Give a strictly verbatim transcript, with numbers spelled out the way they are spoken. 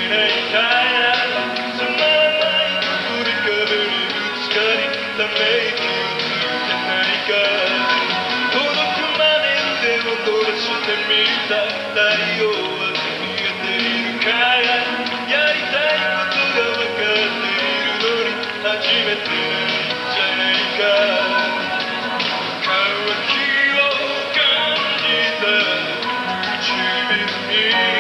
ないからつまらないことで壁にぶつかりため息をつけないか届くまで腕を伸ばしてみた太陽は見えているからやりたいことが分かっているのに初めてないんじゃないか乾きを感じた唇に